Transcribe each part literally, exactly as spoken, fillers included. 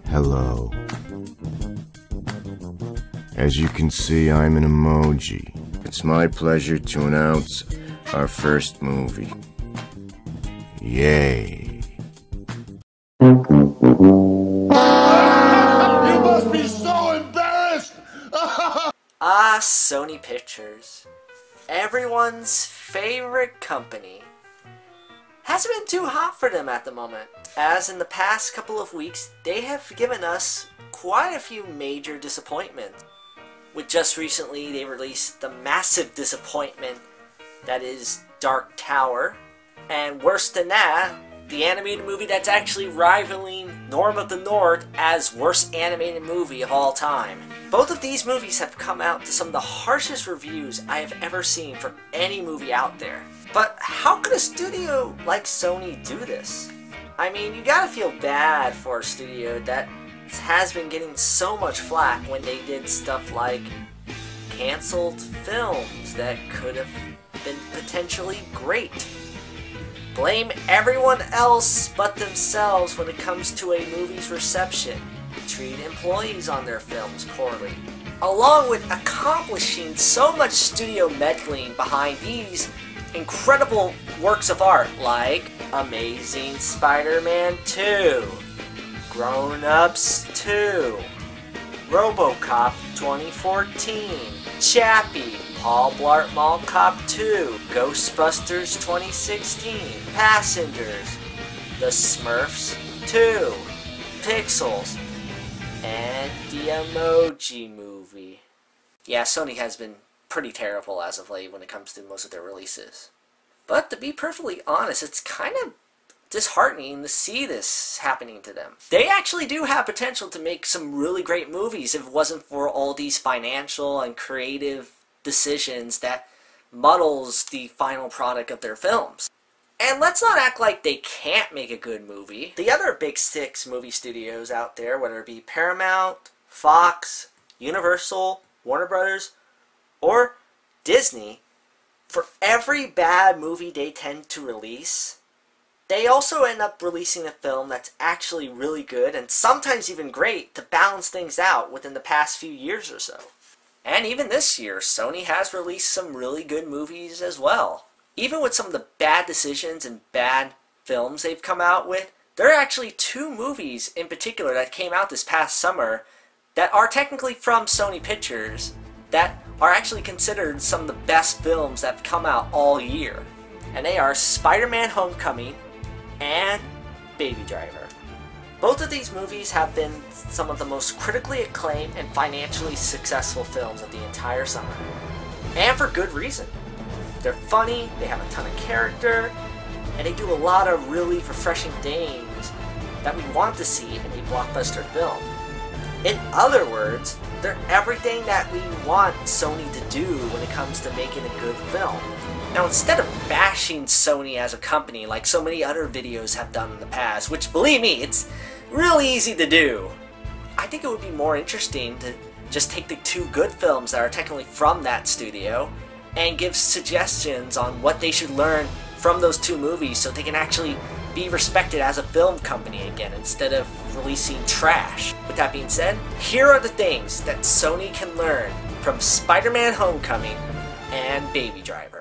Hello. As you can see, I'm an emoji. It's my pleasure to announce our first movie. Yay. You must be so embarrassed! Ah, Sony Pictures. Everyone's favorite company. Hasn't been too hot for them at the moment, as in the past couple of weeks, they have given us quite a few major disappointments. With just recently, they released the massive disappointment that is Dark Tower, and worse than that, the animated movie that's actually rivaling Norm of the North as worst animated movie of all time. Both of these movies have come out to some of the harshest reviews I have ever seen for any movie out there. But how could a studio like Sony do this? I mean, you gotta feel bad for a studio that has been getting so much flack when they did stuff like canceled films that could have been potentially great. Blame everyone else but themselves when it comes to a movie's reception. Treat employees on their films poorly. Along with accomplishing so much studio meddling behind these incredible works of art like Amazing Spider-Man two, Grown Ups two, RoboCop twenty fourteen, Chappie, Paul Blart Mall Cop two, Ghostbusters twenty sixteen, Passengers, The Smurfs two, Pixels, and the Emoji Movie. Yeah, Sony has been pretty terrible as of late when it comes to most of their releases. But to be perfectly honest, it's kind of disheartening to see this happening to them. They actually do have potential to make some really great movies if it wasn't for all these financial and creative decisions that muddles the final product of their films. And let's not act like they can't make a good movie. The other big six movie studios out there, whether it be Paramount, Fox, Universal, Warner Brothers, or Disney, for every bad movie they tend to release, they also end up releasing a film that's actually really good and sometimes even great to balance things out within the past few years or so. And even this year, Sony has released some really good movies as well. Even with some of the bad decisions and bad films they've come out with, there are actually two movies in particular that came out this past summer that are technically from Sony Pictures that are actually considered some of the best films that have come out all year. And they are Spider-Man Homecoming and Baby Driver. Both of these movies have been some of the most critically acclaimed and financially successful films of the entire summer. And for good reason. They're funny, they have a ton of character, and they do a lot of really refreshing things that we want to see in a blockbuster film. In other words, they're everything that we want Sony to do when it comes to making a good film. Now, instead of bashing Sony as a company like so many other videos have done in the past, which, believe me, it's really easy to do, I think it would be more interesting to just take the two good films that are technically from that studio and give suggestions on what they should learn from those two movies so they can actually be respected as a film company again instead of releasing trash. With that being said, here are the things that Sony can learn from Spider-Man Homecoming and Baby Driver.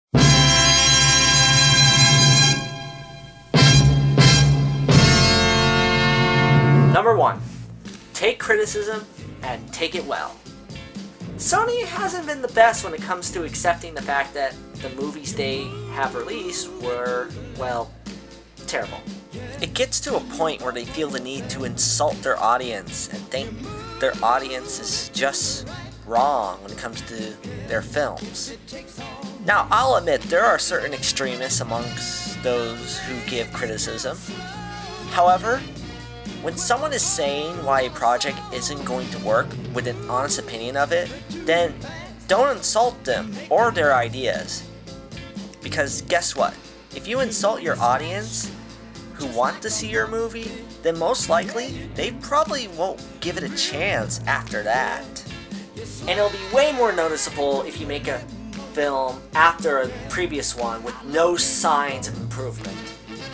Number one, take criticism and take it well. Sony hasn't been the best when it comes to accepting the fact that the movies they have released were, well, terrible. It gets to a point where they feel the need to insult their audience and think their audience is just wrong when it comes to their films. Now, I'll admit there are certain extremists amongst those who give criticism. However, when someone is saying why a project isn't going to work with an honest opinion of it, then don't insult them or their ideas. Because guess what? If you insult your audience who want to see your movie, then most likely they probably won't give it a chance after that. And it'll be way more noticeable if you make a film after a previous one with no signs of improvement.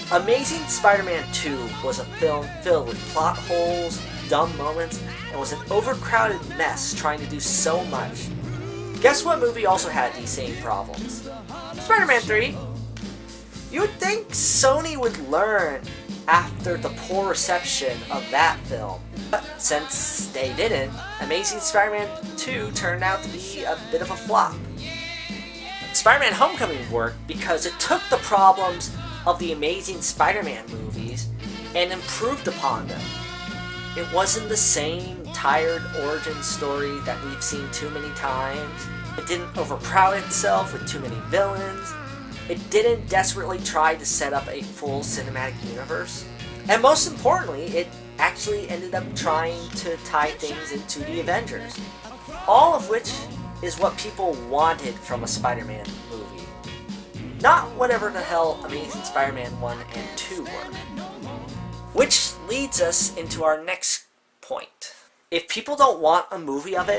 Amazing Spider-Man two was a film filled with plot holes, dumb moments, and was an overcrowded mess trying to do so much. Guess what movie also had these same problems? Spider-Man three. You would think Sony would learn after the poor reception of that film. But since they didn't, Amazing Spider-Man two turned out to be a bit of a flop. Spider-Man Homecoming worked because it took the problems of the Amazing Spider-Man movies and improved upon them. It wasn't the same tired origin story that we've seen too many times. It didn't overcrowd itself with too many villains. It didn't desperately try to set up a full cinematic universe. And most importantly, it actually ended up trying to tie things into the Avengers. All of which is what people wanted from a Spider-Man movie. Not whatever the hell Amazing Spider-Man one and two were. Which leads us into our next point. If people don't want a movie of it,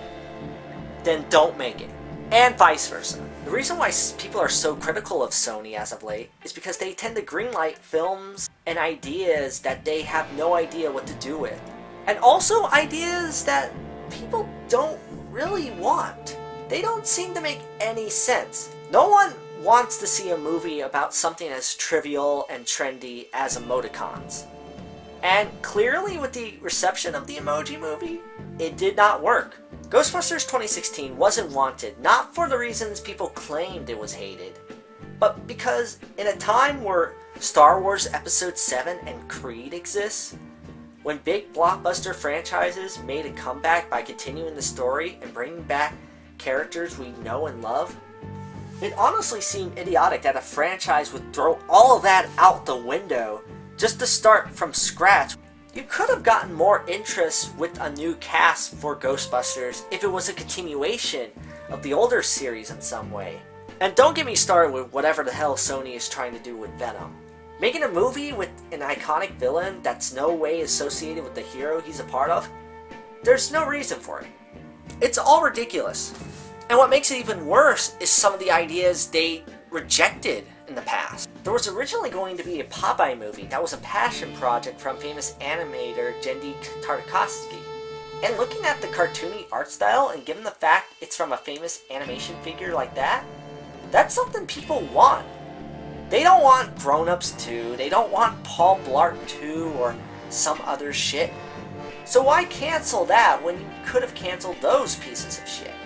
then don't make it. And vice versa. The reason why people are so critical of Sony as of late is because they tend to greenlight films and ideas that they have no idea what to do with. And also ideas that people don't really want. They don't seem to make any sense. No one wants to see a movie about something as trivial and trendy as emoticons. And clearly with the reception of the Emoji Movie, it did not work. Ghostbusters twenty sixteen wasn't wanted, not for the reasons people claimed it was hated, but because in a time where Star Wars Episode seven and Creed exists, when big blockbuster franchises made a comeback by continuing the story and bringing back characters we know and love, it honestly seemed idiotic that a franchise would throw all of that out the window just to start from scratch. You could have gotten more interest with a new cast for Ghostbusters if it was a continuation of the older series in some way. And don't get me started with whatever the hell Sony is trying to do with Venom. Making a movie with an iconic villain that's no way associated with the hero he's a part of? There's no reason for it. It's all ridiculous. And what makes it even worse is some of the ideas they rejected in the past. There was originally going to be a Popeye movie that was a passion project from famous animator Jendy Tartakovsky. And looking at the cartoony art style and given the fact it's from a famous animation figure like that, that's something people want. They don't want Grown Ups two, they don't want Paul Blart two or some other shit. So why cancel that when you could have canceled those pieces of shit?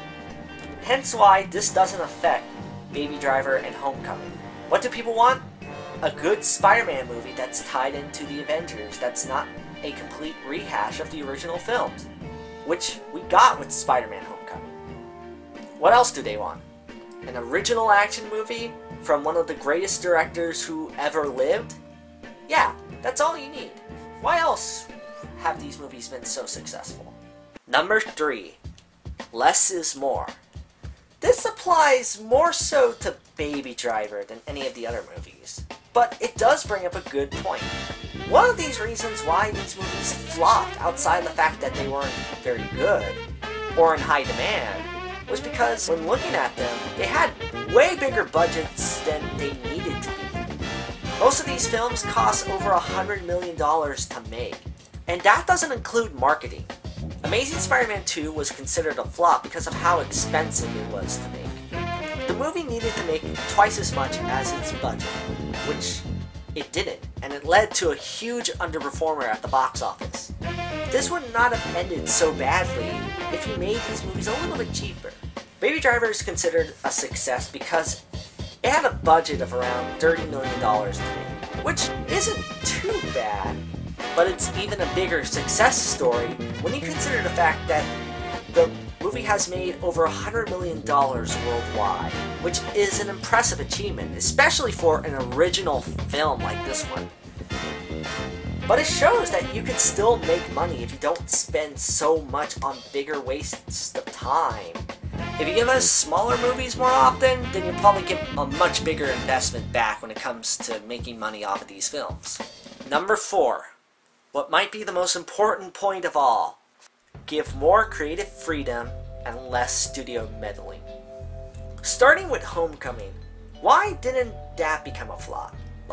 Hence why this doesn't affect Baby Driver and Homecoming. What do people want? A good Spider-Man movie that's tied into the Avengers, that's not a complete rehash of the original films, which we got with Spider-Man Homecoming. What else do they want? An original action movie from one of the greatest directors who ever lived? Yeah, that's all you need. Why else have these movies been so successful? Number three, less is more. This applies more so to Baby Driver than any of the other movies, but it does bring up a good point. One of these reasons why these movies flopped, outside the fact that they weren't very good or in high demand, was because when looking at them, they had way bigger budgets than they needed to be. Most of these films cost over one hundred million dollars to make, and that doesn't include marketing. Amazing Spider-Man two was considered a flop because of how expensive it was to make. The movie needed to make twice as much as its budget, which it didn't, and it led to a huge underperformer at the box office. This would not have ended so badly if you made these movies a little bit cheaper. Baby Driver is considered a success because it had a budget of around thirty million dollars to make, which isn't too bad. But it's even a bigger success story when you consider the fact that the movie has made over one hundred million dollars worldwide, which is an impressive achievement, especially for an original film like this one. But it shows that you can still make money if you don't spend so much on bigger wastes of time. If you give us smaller movies more often, then you'll probably get a much bigger investment back when it comes to making money off of these films. Number four. What might be the most important point of all, give more creative freedom and less studio meddling. Starting with Homecoming, why didn't that become a flop? Like,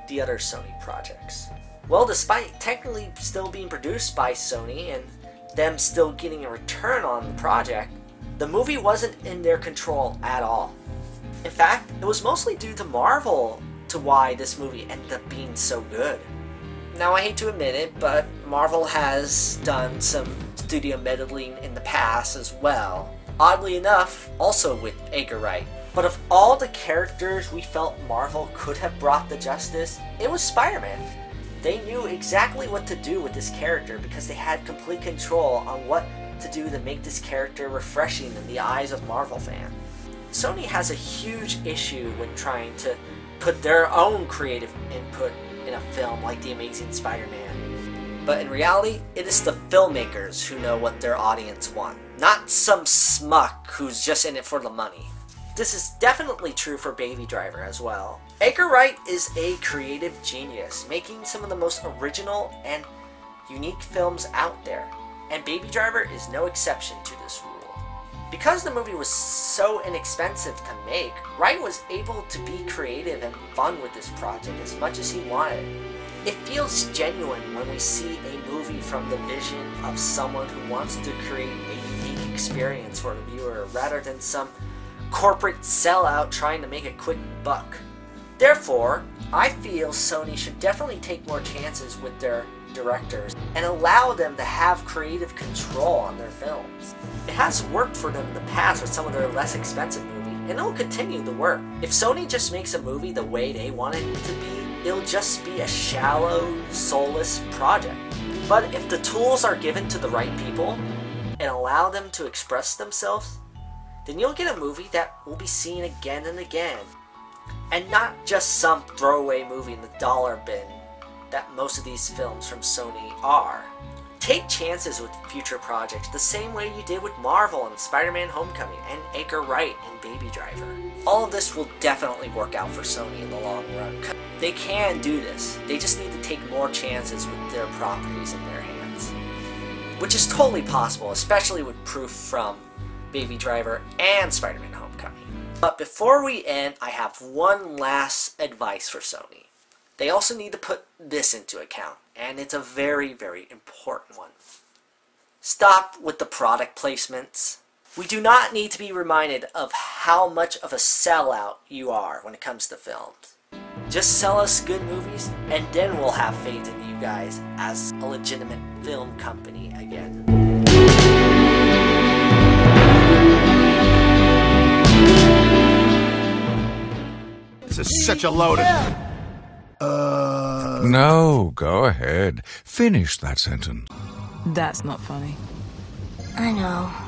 the other Sony projects? Well, despite technically still being produced by Sony and them still getting a return on the project, the movie wasn't in their control at all. In fact, it was mostly due to Marvel to why this movie ended up being so good. Now, I hate to admit it, but Marvel has done some studio meddling in the past as well. Oddly enough, also with Edgar Wright. But of all the characters we felt Marvel could have brought to justice, it was Spider-Man. They knew exactly what to do with this character because they had complete control on what to do to make this character refreshing in the eyes of Marvel fans. Sony has a huge issue when trying to put their own creative input in a film like The Amazing Spider-Man. But in reality, it is the filmmakers who know what their audience want, not some smuck who's just in it for the money. This is definitely true for Baby Driver as well. Edgar Wright is a creative genius, making some of the most original and unique films out there, and Baby Driver is no exception to this rule. Because the movie was so inexpensive to make, Wright was able to be creative and fun with this project as much as he wanted. It feels genuine when we see a movie from the vision of someone who wants to create a unique experience for the viewer rather than some corporate sellout trying to make a quick buck. Therefore, I feel Sony should definitely take more chances with their directors and allow them to have creative control on their films. It has worked for them in the past with some of their less expensive movies, and it'll continue to work. If Sony just makes a movie the way they want it to be, it'll just be a shallow, soulless project. But if the tools are given to the right people and allow them to express themselves, then you'll get a movie that will be seen again and again, and not just some throwaway movie in the dollar bin that most of these films from Sony are. Take chances with future projects the same way you did with Marvel and Spider-Man Homecoming and Edgar Wright and Baby Driver. All of this will definitely work out for Sony in the long run. They can do this. They just need to take more chances with their properties in their hands. Which is totally possible, especially with proof from Baby Driver and Spider-Man Homecoming. But before we end, I have one last advice for Sony. They also need to put this into account, and it's a very, very important one. Stop with the product placements. We do not need to be reminded of how much of a sellout you are when it comes to films. Just sell us good movies, and then we'll have faith in you guys as a legitimate film company again. This is such a load of... Uh... No, go ahead. Finish that sentence. That's not funny. I know.